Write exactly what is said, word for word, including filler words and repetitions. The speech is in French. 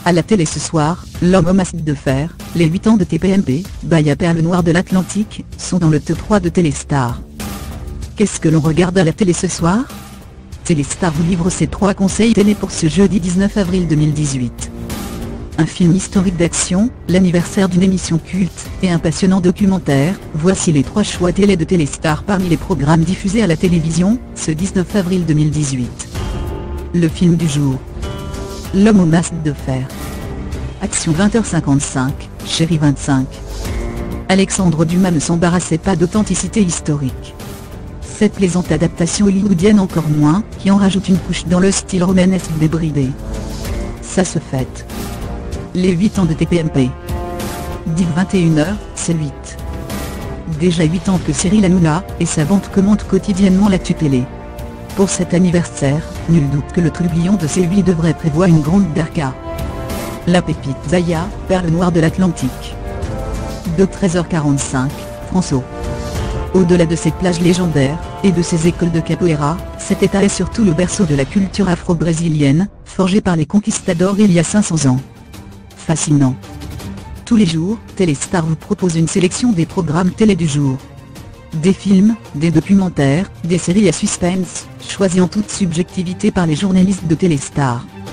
À la télé ce soir, L'homme au masque de fer, les huit ans de T P M P, Baya Perle Noire de l'Atlantique, sont dans le top trois de Téléstar. Qu'est-ce que l'on regarde à la télé ce soir? Téléstar vous livre ses trois conseils télé pour ce jeudi dix-neuf avril deux mille dix-huit. Un film historique d'action, l'anniversaire d'une émission culte, et un passionnant documentaire, voici les trois choix télé de Téléstar parmi les programmes diffusés à la télévision, ce dix-neuf avril deux mille dix-huit. Le film du jour. L'homme au masque de fer. Action vingt heures cinquante-cinq, Chérie vingt-cinq. Alexandre Dumas ne s'embarrassait pas d'authenticité historique. Cette plaisante adaptation hollywoodienne encore moins, qui en rajoute une couche dans le style romanesque débridé. Ça se fête. Les huit ans de T P M P. Dit vingt et une heures, c'est huit. Déjà huit ans que Cyril Hanouna et sa bande commentent quotidiennement l'actu télé. Pour cet anniversaire, nul doute que le trublion de C huit devrait prévoir une grande darka. La pépite Baya, Perle Noire de l'Atlantique. De treize heures quarante-cinq, François. Au-delà de ces plages légendaires, et de ces écoles de capoeira, cet état est surtout le berceau de la culture afro-brésilienne, forgée par les conquistadors il y a cinq cents ans. Fascinant. Tous les jours, Téléstar vous propose une sélection des programmes télé du jour. Des films, des documentaires, des séries à suspense, choisis en toute subjectivité par les journalistes de Téléstar.